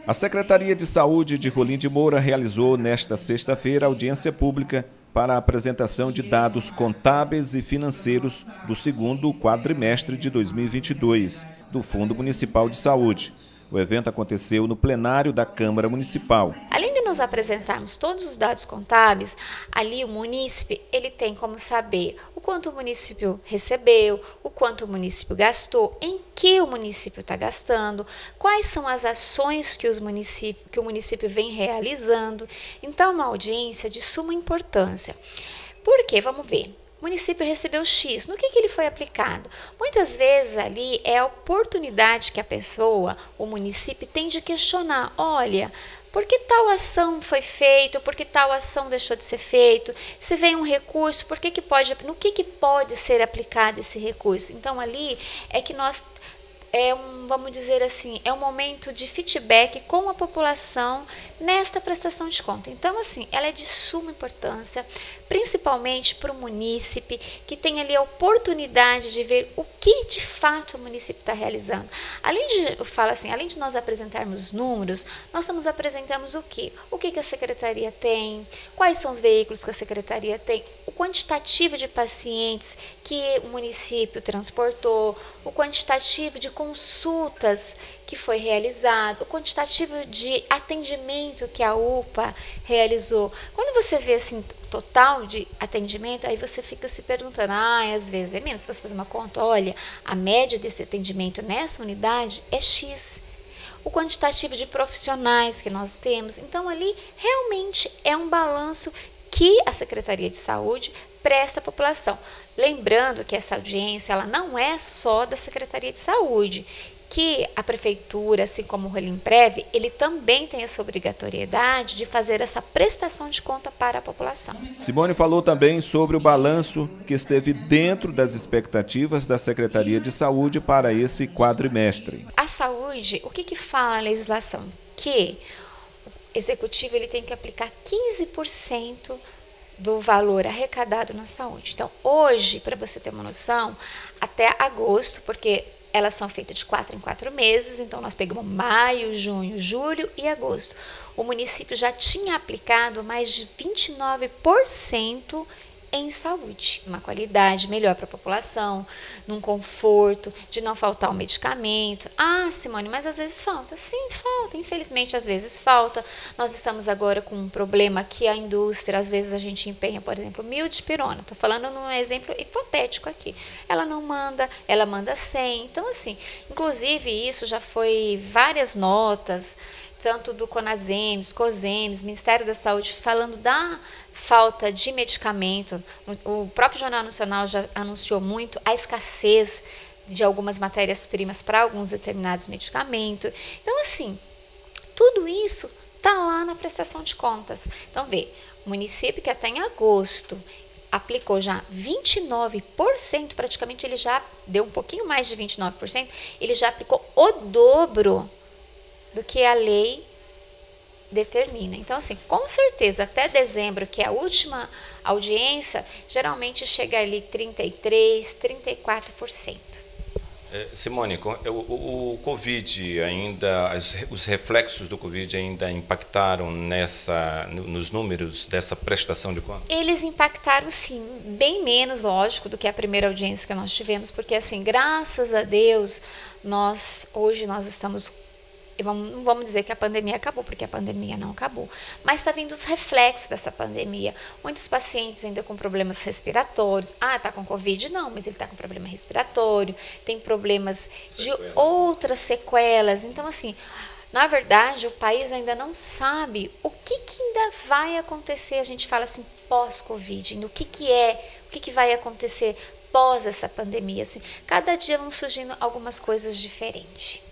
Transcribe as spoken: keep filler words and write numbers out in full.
A Secretaria de Saúde de Rolim de Moura realizou nesta sexta-feira audiência pública para a apresentação de dados contábeis e financeiros do segundo quadrimestre de dois mil e vinte e dois do Fundo Municipal de Saúde. O evento aconteceu no plenário da Câmara Municipal. Além de nós apresentarmos todos os dados contábeis, ali o munícipe ele tem como saber o quanto o município recebeu, o quanto o município gastou, em que o município está gastando, quais são as ações que, os município, que o município vem realizando. Então, uma audiência de suma importância. Por quê? Vamos ver. O município recebeu X, no que, que ele foi aplicado? Muitas vezes ali é a oportunidade que a pessoa, o município, tem de questionar, olha, por que tal ação foi feita, por que tal ação deixou de ser feita? Se vem um recurso, por que que pode, no que, que pode ser aplicado esse recurso? Então ali é que nós... É um, vamos dizer assim, é um momento de feedback com a população nesta prestação de conta. Então, assim, ela é de suma importância, principalmente para o munícipe, que tem ali a oportunidade de ver o que de fato o município está realizando. Além de, eu falo assim, além de nós apresentarmos números, nós estamos apresentando o quê? O que, que a secretaria tem, quais são os veículos que a secretaria tem, o quantitativo de pacientes que o município transportou, o quantitativo de consultas que foi realizado, o quantitativo de atendimento que a U P A realizou. Quando você vê assim total de atendimento, aí você fica se perguntando, ah, às vezes é mesmo, se você fazer uma conta, olha, a média desse atendimento nessa unidade é X. O quantitativo de profissionais que nós temos, então ali realmente é um balanço que a Secretaria de Saúde presta à população. Lembrando que essa audiência ela não é só da Secretaria de Saúde, que a Prefeitura, assim como o Rolimprev, ele também tem essa obrigatoriedade de fazer essa prestação de conta para a população. Simone falou também sobre o balanço que esteve dentro das expectativas da Secretaria de Saúde para esse quadrimestre. A saúde, o que que fala a legislação? Que o executivo ele tem que aplicar quinze por cento do valor arrecadado na saúde. Então, hoje, para você ter uma noção, até agosto, porque elas são feitas de quatro em quatro meses, então nós pegamos maio, junho, julho e agosto. O município já tinha aplicado mais de vinte e nove por cento em saúde, uma qualidade melhor para a população, num conforto, de não faltar o medicamento. Ah, Simone, mas às vezes falta. Sim, falta. Infelizmente, às vezes falta. Nós estamos agora com um problema que a indústria, às vezes a gente empenha, por exemplo, mildipirona. Estou falando num exemplo hipotético aqui. Ela não manda, ela manda cem. Então, assim, inclusive isso já foi várias notas, tanto do CONASEMES, COSEMES, Ministério da Saúde, falando da falta de medicamento. O próprio Jornal Nacional já anunciou muito a escassez de algumas matérias-primas para alguns determinados medicamentos. Então, assim, tudo isso está lá na prestação de contas. Então, vê, o município que até em agosto aplicou já vinte e nove por cento, praticamente ele já deu um pouquinho mais de vinte e nove por cento, ele já aplicou o dobro do que a lei determina. Então, assim, com certeza, até dezembro, que é a última audiência, geralmente chega ali trinta e três por cento, trinta e quatro por cento. É, Simone, o, o, o Covid ainda, os reflexos do Covid ainda impactaram nessa, nos números dessa prestação de contas? Eles impactaram, sim, bem menos, lógico, do que a primeira audiência que nós tivemos, porque, assim, graças a Deus, nós, hoje nós estamos... Vamos, não vamos dizer que a pandemia acabou, porque a pandemia não acabou. Mas está vindo os reflexos dessa pandemia. Muitos pacientes ainda com problemas respiratórios. Ah, está com Covid? Não, mas ele está com problema respiratório. Tem problemas de outras sequelas. Então, assim, na verdade, o país ainda não sabe o que, que ainda vai acontecer. A gente fala assim, pós-Covid. O que, que é, o que, que vai acontecer pós essa pandemia. Assim, cada dia vão surgindo algumas coisas diferentes.